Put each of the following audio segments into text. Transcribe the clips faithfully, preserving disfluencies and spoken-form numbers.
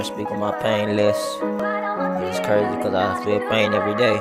speak on my pain list. It's crazy because I feel pain every day.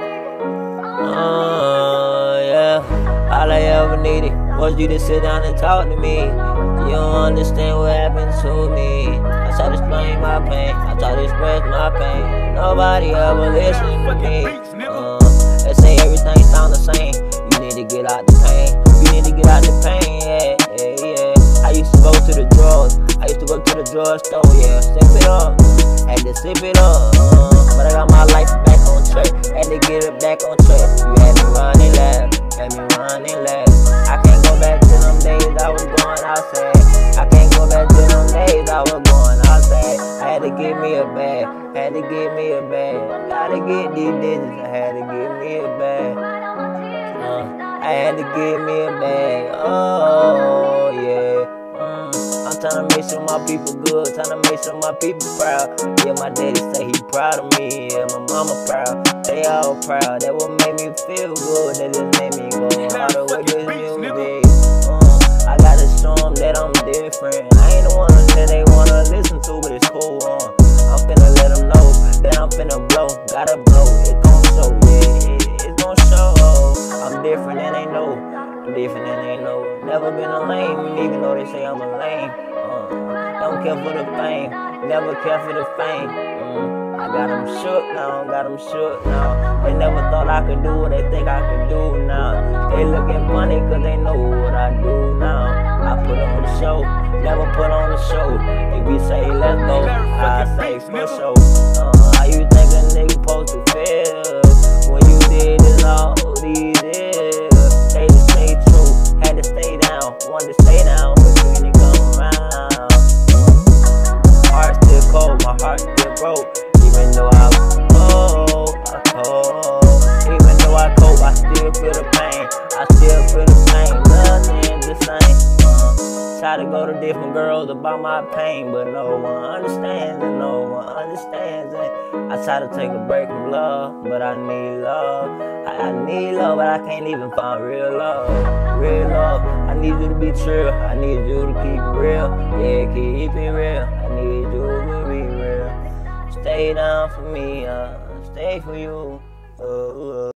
Oh, yeah. All I ever needed was you to sit down and talk to me. You don't understand what happened to me. I try to explain my pain, I try to express my pain. Nobody ever listened to me. Uh, they say everything sound the same. You need to get out the pain. You need to get out the pain, yeah, yeah, yeah. I used to go to the drugs. I used to go to the drugstore, yeah. Sip it up, had to sip it up. Uh, but I got my life back on track. Had to get it back on track. You had me running left, had me running left. I can't go back to them days I was going outside. I can't go back to them days I was going outside. I had to get me a bag, had to get me a bag. Gotta get these digits, I had to get me a bag. Uh, I had to get me a bag, oh yeah. Mm, I'm trying to make sure my people good, trying to make sure my people proud. Yeah, my daddy say he proud of me, yeah, my mama proud. They all proud, that what made me feel good. That just made me go harder with this music. Uh, I gotta show them that I'm different. I ain't the one that they wanna listen to, but it's cool. Uh, I'm finna let them know that I'm finna blow. Gotta blow, it gon' show, yeah, it, it's gon' show. I'm different and they know, I'm different and they know. Never been a lame, even though they say I'm a lame. Uh, don't care for the fame, never care for the fame. Mm, I got them shook now, got them shook now. They never thought I could do what they think I could do now. They looking funny cause they know what I do now. I put on the show, never put on the show. If you say let's go, I say for sure. Uh, how you think a nigga supposed to feel when you did this all these years? They just stay true, had to stay down, wanted to stay down, but you didn't come around. Heart still cold, my heart still broke. Even though I cold, I cold. Even though I cold, I still feel the pain. I still feel the pain, nothing the same. Uh, try to go to different girls about my pain, but no one understands and no one understands it. I try to take a break from love, but I need love. I, I need love, but I can't even find real love. Real love, I need you to be true. I need you to keep it real. Yeah, keep it real. I need you to be real. Stay down for me, uh, stay for you. Uh, uh.